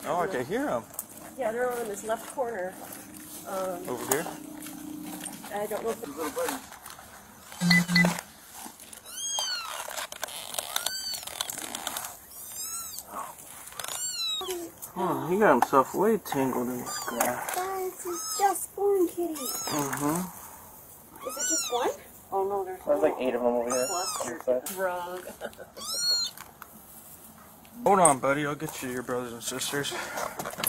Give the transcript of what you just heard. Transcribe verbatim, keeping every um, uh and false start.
Oh, I can hear them. Yeah, they're over in this left corner. Um, Over here? I don't know if the little buddies. Oh, he got himself way tangled in this grass. Guys, it's just one kitty. Mm-hmm. Is it just one? Oh no, there's, there's like eight of them over here. Plus rug. Hold on, buddy. I'll get you your brothers and sisters.